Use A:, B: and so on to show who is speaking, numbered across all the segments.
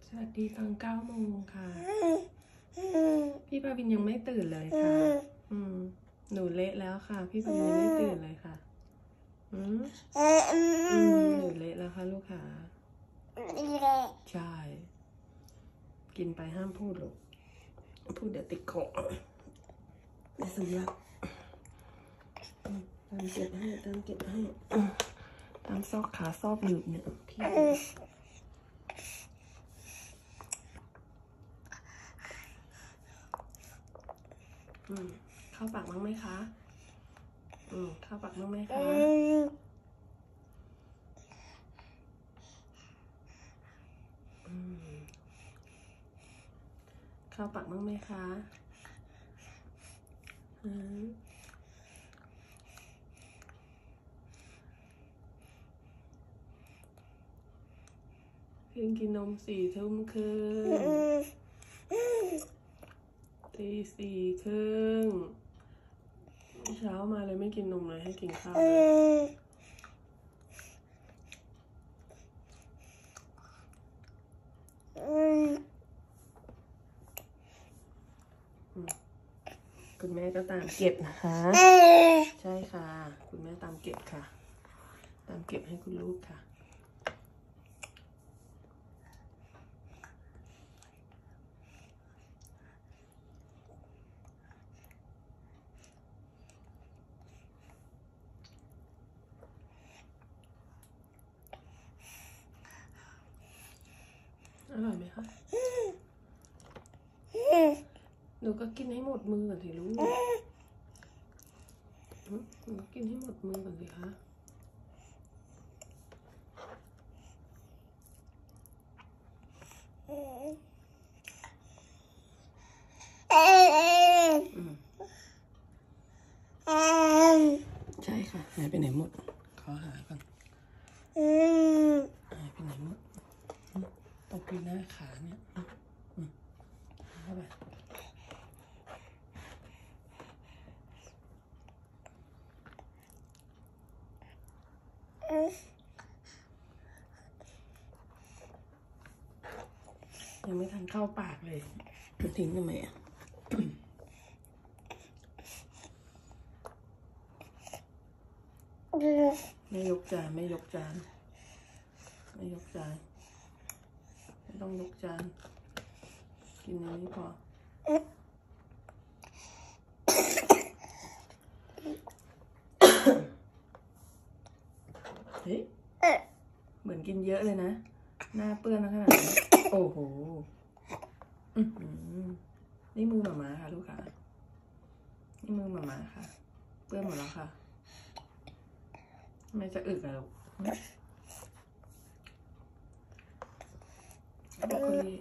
A: สวัสดีตอน9 โมงค่ะพี่ปาวินยังไม่ตื่นเลยค่ะหนูเละแล้วค่ะพี่ปาวินยังไม่ตื่นเลยค่ะหนูเละแล้วค่ะลูกค่ะใช่กินไปห้ามพูดลูกพูดเดี๋ยวติดคอไม่สำลักตามเก็บให้ตามซอกขาซอกหลืบเนี่ยพี่เข้าปากมั้งไหมคะเข้าปากมั้งไหมคะเข้าปากมั้งไหมคะเพิ่งกินนม4 ทุ่มครึ่งตี 4 ครึ่งเช้ามาเลยไม่กินนมเลยให้กินข้าวเลยคุณแม่ก็ตามเก็บนะคะใช่ค่ะคุณแม่ตามเก็บค่ะตามเก็บให้คุณลูกค่ะอร่อยไหมคะหนูก็กินให้หมดมือก่อนสิลูกหนูกินให้หมดมือก่อนสิคะใช่ค่ะหายไปไหนหมดขอหาก่อนหายไปไหนหมดตกอยู่หน้าขาเนี่ยเข้าไปยังไม่ทันเข้าปากเลยทิ้งทำไมอ่ะไม่ยกจานไม่ต้องยกจานกินอันนี้พอเฮ้ยเหมือนกินเยอะเลยนะหน้าเปื้อนขนาดนี้โอ้โหนี่มือหมาค่ะลูกค่ะนี่มือหมาค่ะเปื้อนหมดแล้วค่ะไม่จะอึอะลูกบรอกโคลี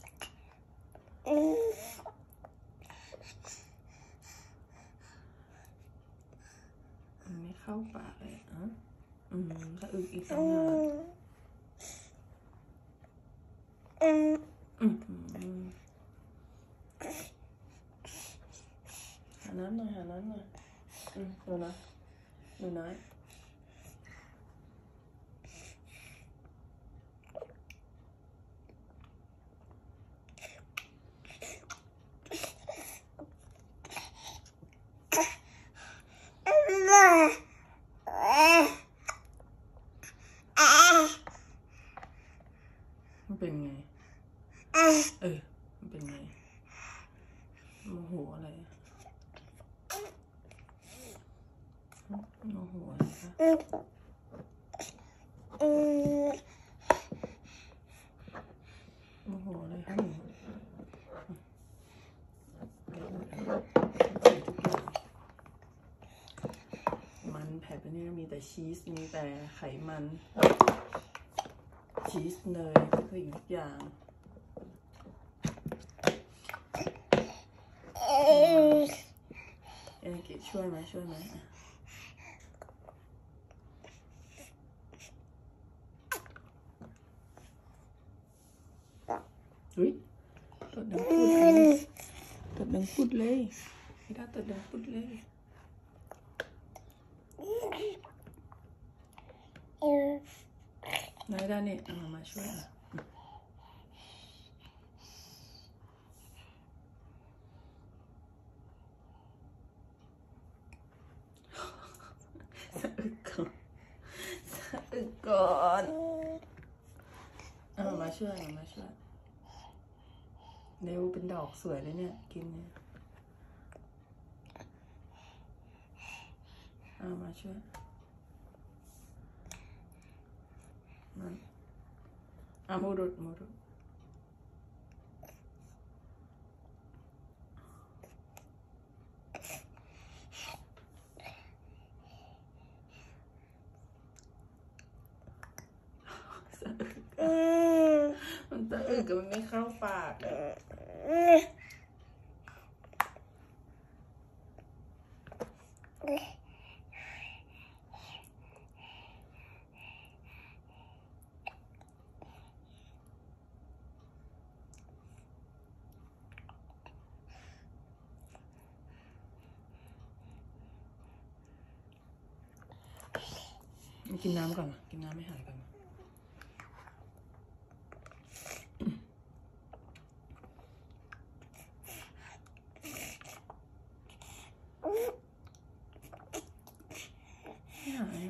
A: ไม่เข้าปากเลยจะอึอีกสักหน่อยหาน้ำหน่อยหนูน้อยมันเป็นไงมันเป็นไงโมโหอะไรโมโหอะไรคะโมโหอะไรคะหนูมันแผ่นนี้มีแต่ชีสมีแต่ไขมันชีสเนยทุกสิ่งทุกอย่างกิช่วยไหมอุ้ยตดดังปุดเลยไม่ได้ตดดังปุดเลยนายด้านนี่มาช่วยนมาช่วยเร็วเป็นดอกสวยเลยเนี่ยกินเนี่ยมาช่วยนั่นมูรุดมันจะอึกมันไม่เข้าปากกินน้ำก่อนกินน้ำไม่หายก่อนไม่หาย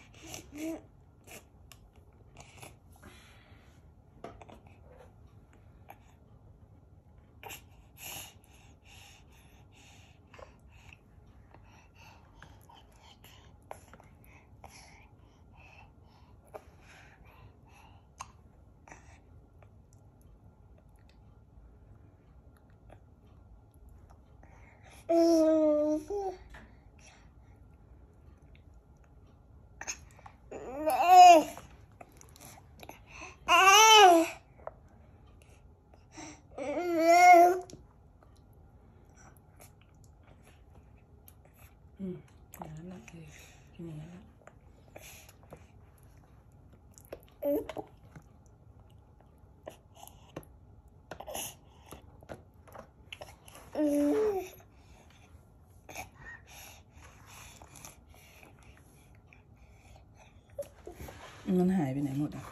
A: อย่างนั้นแหละกินอย่างนั้นแหละมันหายไปไหนหมด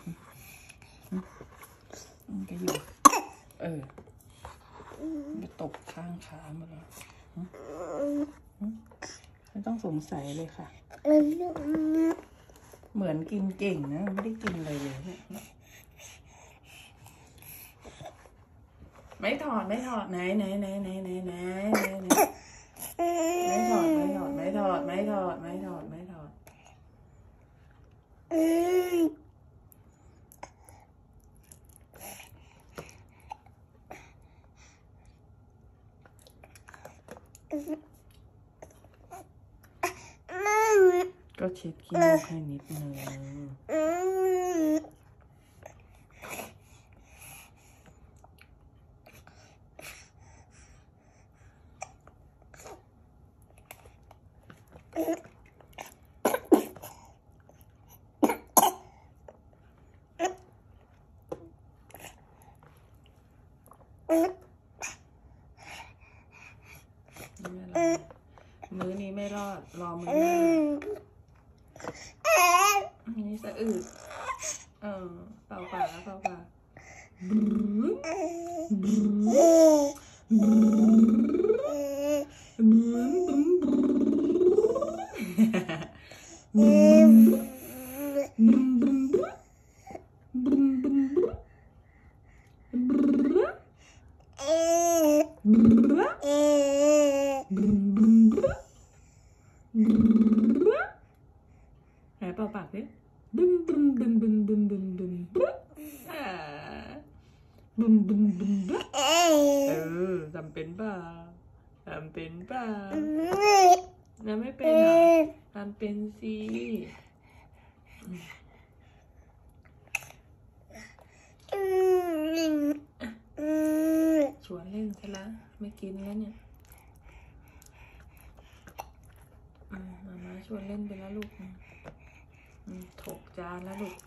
A: มันก็อยู่ไปตกข้างขาหมดแล้วไม่ต้องสงสัยเลยค่ะเหมือนกินเก่งนะไม่ได้กินอะไรเลยเนี่ยไม่ถอดไหนไม่ถอดก็เช็ดขี้มูกให้นิดนึงมื้อนี้ไม่รอดรอมื้อหน้านี่สะอึกเป่าปากไหนเป่าปากดิบึ้มทำเป็นป่าแล้วไม่เป็นอ่ะทำเป็นสิชวนเล่นซะละไม่กินแล้วเนี่ยมาชวนเล่นไปแล้วลูกถกจานแล้วลูก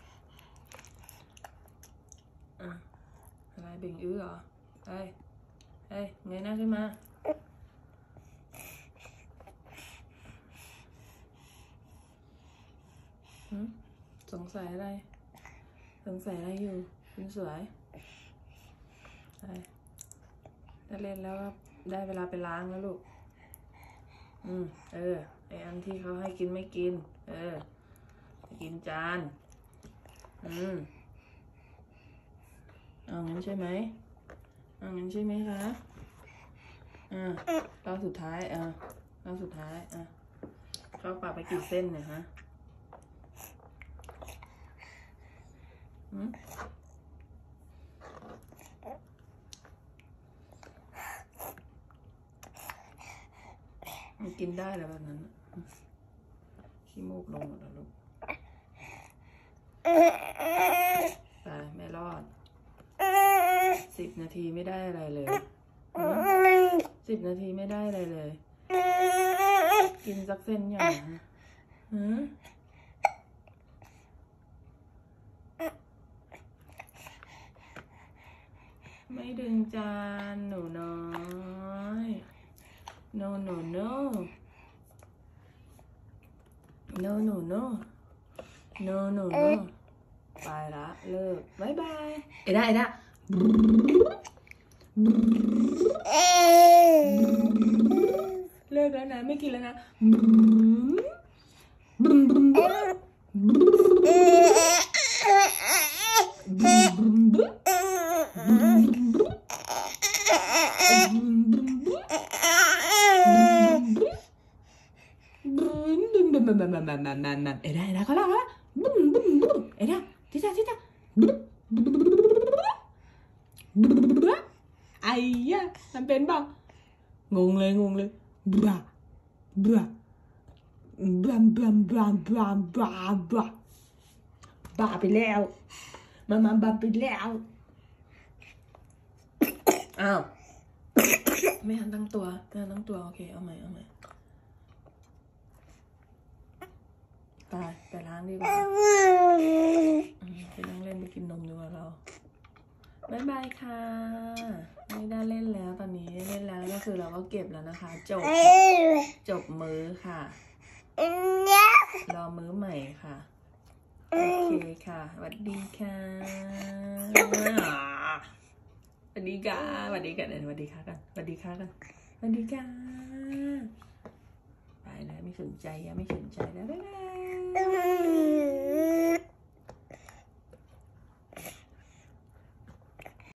A: อะไรเบ่งอื้อเหรอเฮ้ยเงยหน้าขึ้นมาสงสัยอะไรอยู่คุณสวยถ้าเล่นแล้วได้เวลาไปล้างแล้วลูกไออันที่เขาให้กินไม่กินกินจานเอางั้นใช่ไหมเอางั้นใช่ไหมคะรอบสุดท้ายรอบสุดท้ายเข้าปากไปกี่เส้นเนี่ยฮะมันกินได้แล้วแบบนั้นขี้มูกลงหมดแล้วลูกตายไม่รอด10 นาทีไม่ได้อะไรเลย10 นาทีไม่ได้อะไรเลยกินสักเส้นอย่างไม่ดึงจานหนูน้อย no no no no no no no no no ไปละเลิกบายบายเอ็ดาเลิกแล้วนะไม่กินแล้วนะเอ็ดาเขาเล่าละเอ็ดาทิตาไอ้ยะมันเป็นบ้างงงเลยบ้าไปแล้วมาบ้าไปแล้วอ้าวไม่ทันตั้งตัวโอเคเอาใหม่ไปล้างดีกว่าไปนั่งเล่นไปกินนมดีกว่าเราบ๊ายบายค่ะไม่ได้เล่นแล้วตอนนี้เล่นแล้วก็คือเราก็เก็บแล้วนะคะจบมื้อค่ะรอมื้อใหม่ค่ะโอเคค่ะสวัสดีค่ะสวัสดีค่ะสวัสดีค่ะสวัสดีค่ะกันสวัสดีค่ะไปแล้วไม่สนใจแล้วบ๊ายบาย